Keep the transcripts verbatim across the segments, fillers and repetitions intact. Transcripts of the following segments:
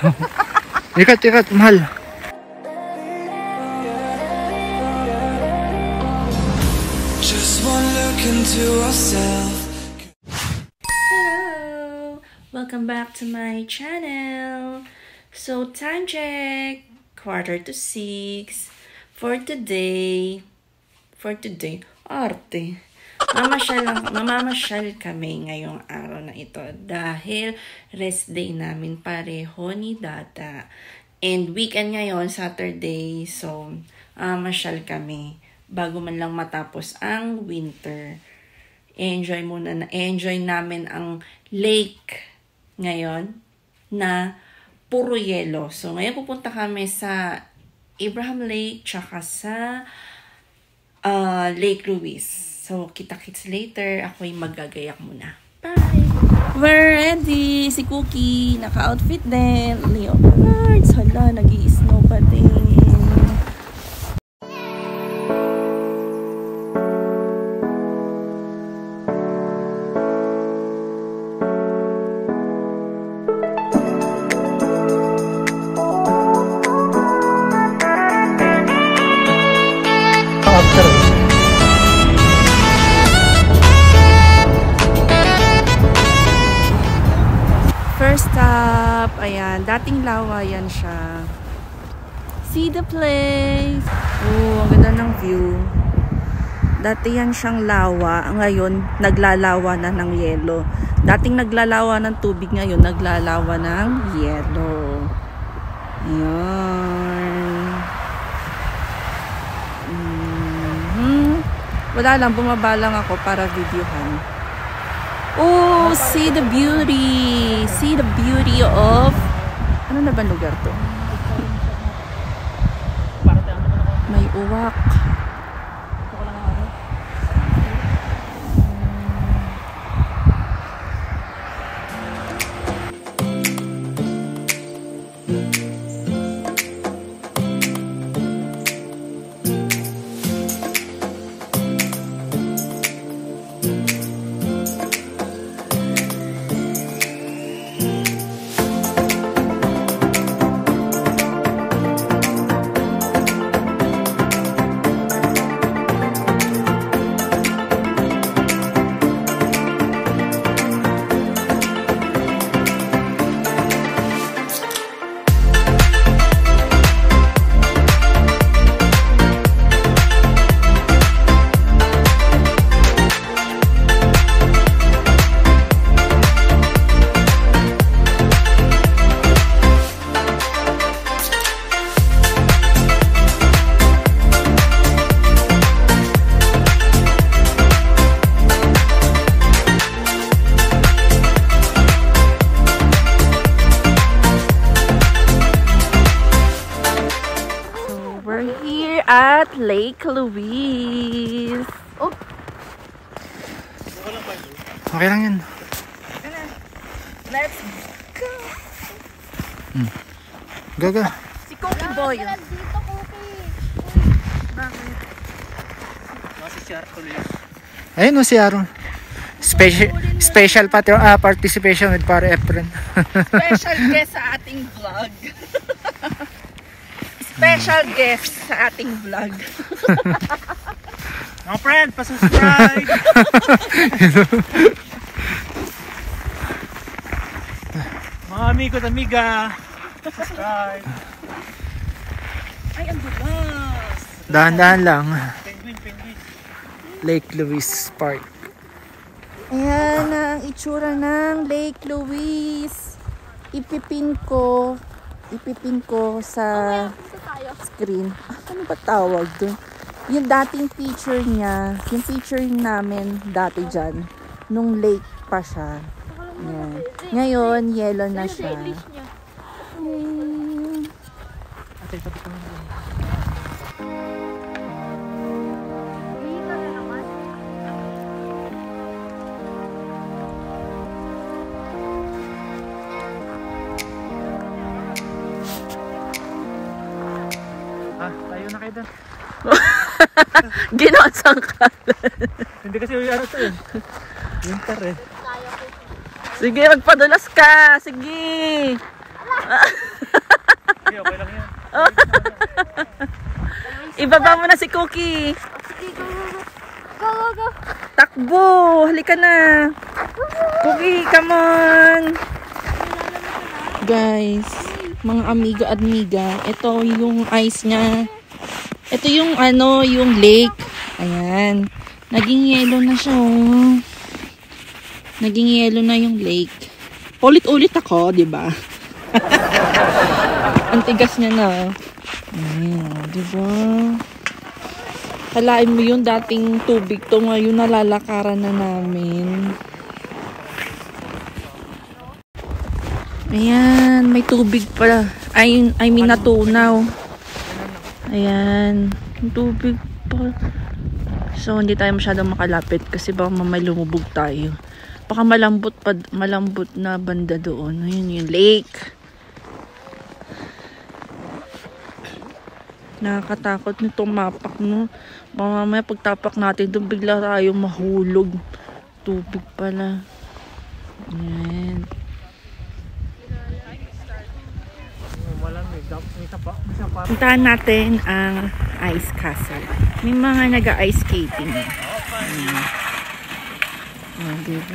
Ikat, ikat, mahal. Just one look into ourselves. Hello! Welcome back to my channel. So, time check. Quarter to six. For today. For today. Arte. Mamasyal, lang, mamamasyal kami ngayong araw na ito. Dahil rest day namin pareho ni Data. And weekend ngayon, Saturday. So, uh, masyal kami. Bago man lang matapos ang winter. Enjoy muna na enjoy namin ang lake ngayon na puro yelo. So ngayon pupunta kami sa Abraham Lake tsaka sa uh, Lake Louise. So kita-kits later. Ako'y magagayak muna. Bye! We're ready! Si Cookie naka-outfit din. Leopards. Hala, nag-i-snow pa din. First stop, ayan, dating lawa yan siya. See the place! Oh, ang ganda ng view. Dati yan siyang lawa, ngayon naglalawa na ng yelo. Dating naglalawa ng tubig, ngayon naglalawa ng yelo. Ayan. Mm-hmm. Wala lang, bumaba lang ako para videohan. Oh, see the beauty. See the beauty of... Ano na ba lugar to? May uwak. At Lake Louise. Oh. Okay lang yan. Let's go. Hmm. Gaga. Si Cookie Boy. Dito, Cookie. Bakit? Si Char tuloy. Ayun o si Aaron. Special, special pati, uh, participation with Pare Efren. Special guest sa ating vlog. Special guest sa ating vlog. Mga friend, pa-subscribe! Mga amigo at amiga, subscribe! Ay, ang dulas! Dahan-dahan lang. Penguin, penguin. Lake Louise Park. Ayan ang itsura ng Lake Louise. Ipipin ko, ipipin ko sa screen. Ah, ano ba tawag doon? Yung dating picture niya, yung picture namin dati dyan, nung lake pa siya. Ayan. Ngayon, yellow na siya. Hmm. Ah, tayo na kayo doon. Ginawa sangkalan. Hindi kasi yung ano to yun. Winter eh. Sige, magpadulas ka. Sige. Hindi, okay lang yan. Ibaba mo na si Cookie. Go, go, go. Takbo! Halika na! Cookie, come on! Guys, mga amiga at miga, ito yung ice niya. Ito yung ano, yung lake. Ayan. Naging yellow na siya, oh. Naging yellow na yung lake. Ulit-ulit ako, di ba? Ang tigas niya na. Ayan, di ba? Halain mo yung dating tubig to, ngayon nalalakaran na namin. Ayan, may tubig pala. I, I mean, natunaw. Ayan, yung tubig pa. So, hindi tayo masyadong makalapit kasi baka mamay lumubog tayo. Baka malambot pa, malambot na banda doon. Ayun yung lake. Nakakatakot nitong mapak, no? Baka mamaya pagtapak natin doon, bigla tayo mahulog. Tubig pala. Ayan. Puntahan natin ang ice castle. May mga nag-ice skating. Ayan. Oh, diba?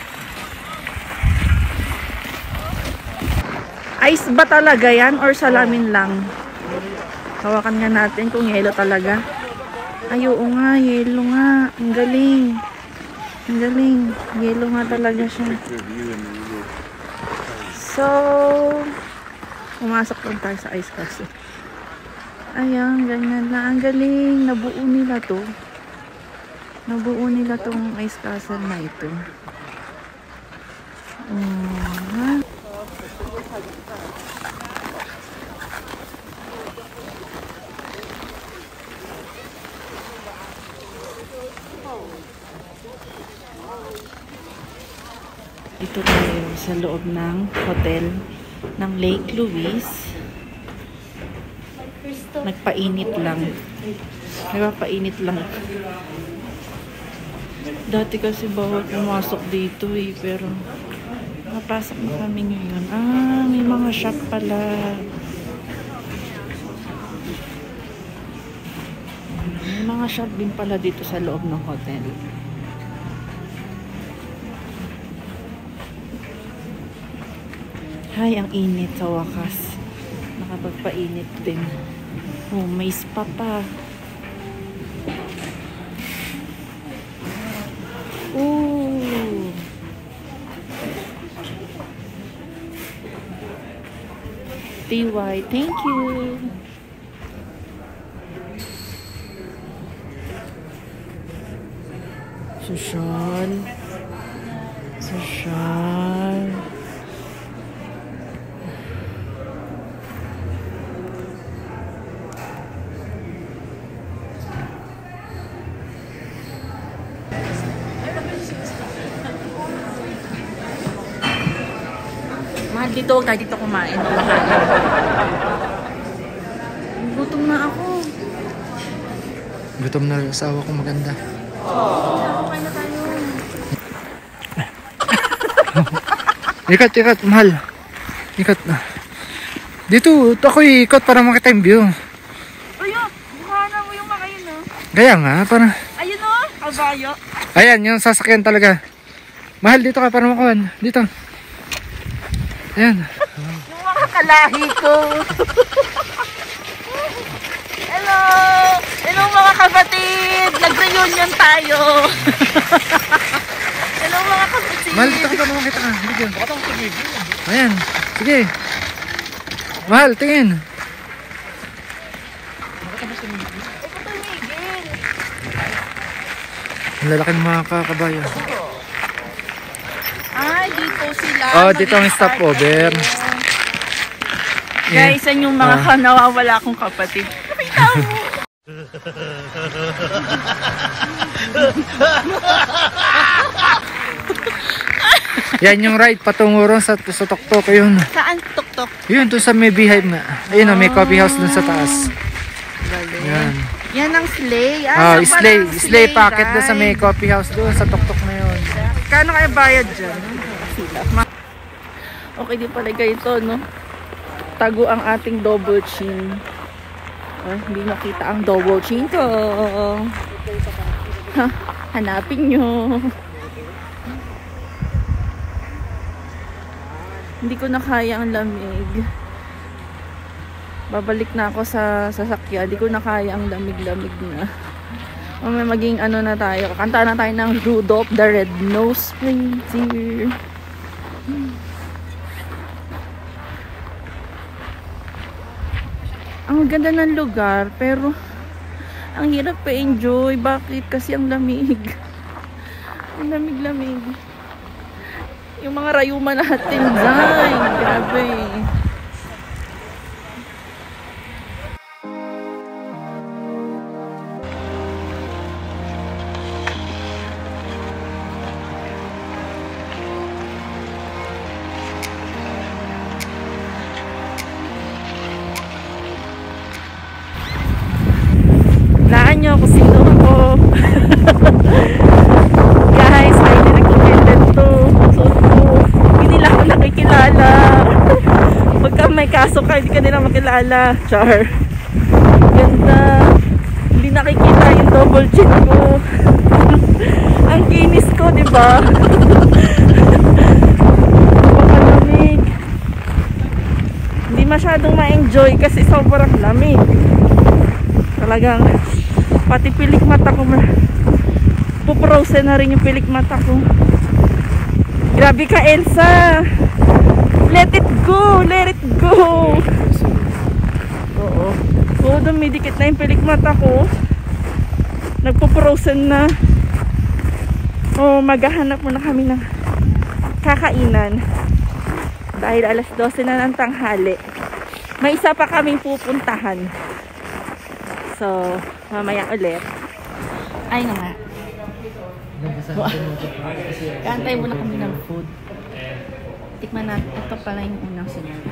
Ice ba talaga yan or salamin lang? Hawakan nga natin kung yelo talaga. Ay, oo nga, yelo nga. Ang galing. Ang galing. Yelo nga talaga siya. So, pumasok lang tayo sa ice castle. Ayan, ganyan lang. Ang galing. Nabuo nila to. Nabuo nila tong ice castle na ito. Oh, ito tayo sa loob ng hotel ng Lake Louise. Nagpainit lang. Nagpapainit lang. Dati kasi bawal pumasok dito eh, pero napasok na kami ngayon. Ah, may mga shop pala. May mga shop din pala dito sa loob ng hotel. Ay, ang init sa wakas. Nakapagpainit din. Oh, may spa pa. Ooh. T Y, thank you. Social. Social. Mahal dito, huwag tayo dito kumain. Gutom na ako. Gutom na yung asawa ko maganda. Kumain na tayo. Ikat, ikat, mahal. Ikat na. Dito, ako ikot para makita yung view. Ayun, buhana mo yung mga yun, no? Gaya nga, para... Ayun, no? Kabayo. Ayan, yung sasakyan talaga. Mahal, dito ka para makuhan. Dito. Ayan. Yung mga kalahi ko. Hello! Hello mga kapatid! Nag-reunion tayo! Hello mga kapatid! Mahal, dito ka para makita ka. Dito. Ayan, sige. Mahal, tingin. Ang lalaki ng mga kakabayo. Ay, dito sila. Oh, dito ang stopover. Yeah. Guys, yan yung mga Ah. nawawala akong kapatid. Nakita mo! Yan yung ride patungo ron sa, sa Toktok. Yun. Saan tuktok? Yun, doon sa may beehive na. Ayun, oh, may coffee house doon sa taas. Galing. Yan. Yan ang sleigh. Ah, saan pala sleigh, ang sleigh packet doon sa ride? may coffee house doon sa Toktok na yun. Kano kaya bayad dyan? Okay din pala ganito, no? Nakatago ang ating double chin. Oh, hindi nakita ang double chin ko. Ha, hanapin nyo. Hindi ko na kaya ang lamig. Babalik na ako sa sasakyan. Hindi ko na kaya ang lamig-lamig na. O may maging ano na tayo. Kanta na tayo ng Rudolph the Red-Nosed Reindeer. Hmm. Ang ganda ng lugar, pero ang hirap pa-enjoy. Bakit? Kasi ang lamig. Ang lamig-lamig. Yung mga rayuma natin dyan. Grabe. Laan nyo kung sino ako. Guys, ay nag-comment to. Suot ko. Hindi nila ako nakikilala. Pagka may kaso ka, hindi ka nila makilala. Char. Ganda. Hindi nakikita yung double chin ko. Ang kinis ko, diba? Napakalamig. Hindi masyadong ma-enjoy kasi sobrang lamig. Talagang pati pilik mata ko puprose na rin yung pilik mata ko. Grabe ka, Elsa. Let it go, let it go. Oo. Oo, dumidikit na yung pilik mata ko. Nagpuprose na. Oo, maghahanap muna kami ng kakainan dahil alas dose na ng tanghali. May isa pa kaming pupuntahan. So, mamaya ulit. Ay na nga. Kaantay muna kami ng food. Tikman natin. Ito pala yung unang sinabi.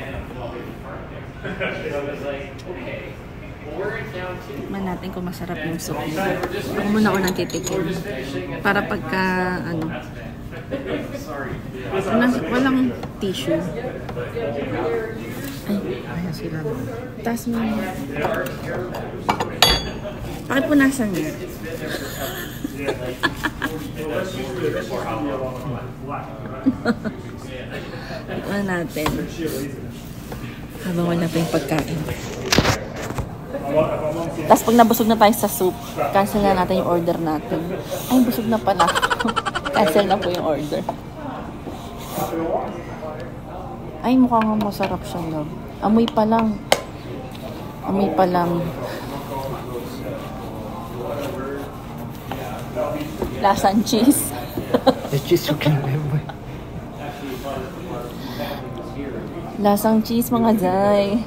Tikman natin kung masarap yung soup nila. Ako muna unang titikin. Para pagka, ano, walang, walang tissue. Ay, Ayan sila. taas mo. Bakit punasan niya? Tikman natin. Habang wala pa yung pagkain. Tapos pag nabusog na tayo sa soup, cancel na natin yung order natin. Ay, busog na pala. Cancel na po yung order. Ay, mukhang masarap siya, love. Amoy pa lang. Amoy pa lang. Lasang cheese. The cheese you can remember. Lasang cheese, mga day.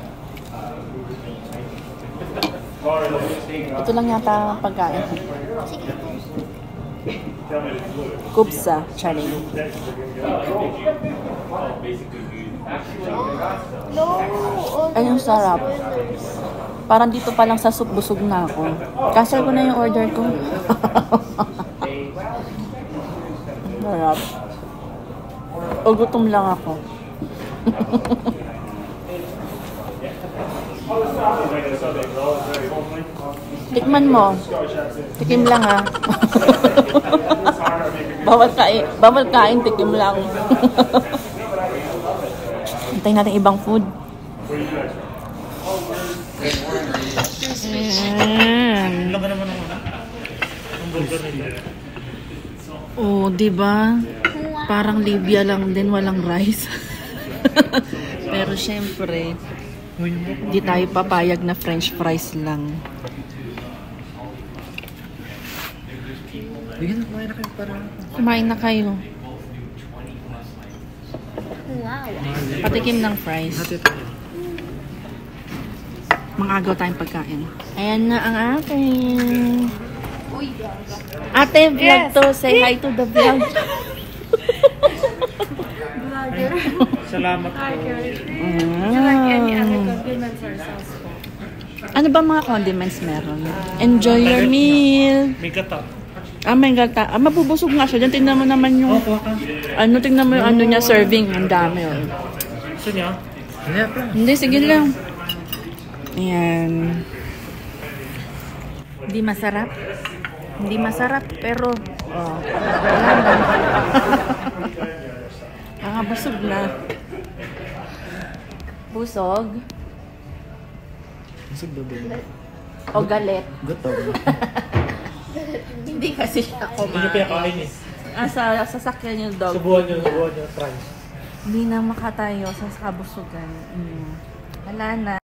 Ito lang yata ang pagkain. Kupsa, charing. Ay, yung sarap. Parang dito pa lang sa soup, busog na ako. Cancel ko na yung order ko. Sarap. O gutom lang ako. Tikman mo. Tikim lang, ha. Bawal kain, bawal kain, tikim lang. Hintayin natin ibang food. Mm. Ilan ka naman ng ano? Ang burger nila. Oh, di ba? Parang Libya lang din, walang rice. Pero syempre, di tayo papayag na french fries lang. Bigyan na, kumain na kayo para. Kumain na kayo. Wow. Patikim ng fries. Hati tayo. Mangagaw tayong pagkain. Ayan na ang ating. Ate, vlog to. Say hi to the vlog. Salamat po. Ano ba mga condiments meron? Enjoy your meal. May gata. Ah, may gata. Ah, mabubusog nga siya. Diyan, tingnan mo naman yung, Oh, kuha ka. ano, tingnan mo yung ano niya, serving. Ang dami, oh. Gusto niya? Hindi pa. Hindi, sige lang. Ayan. Hindi masarap. Hindi masarap, pero oh, wala na. Nakabusog na. Busog. Busog ba ba? O galit. Gutom. Hindi kasi siya Hindi niyo kumain. pinakain eh. Ah, sa sasakyan yung dog. Subuhan niyo, subuhan niyo, try. Hindi na makatayo sa kabusugan. Mm. Wala na.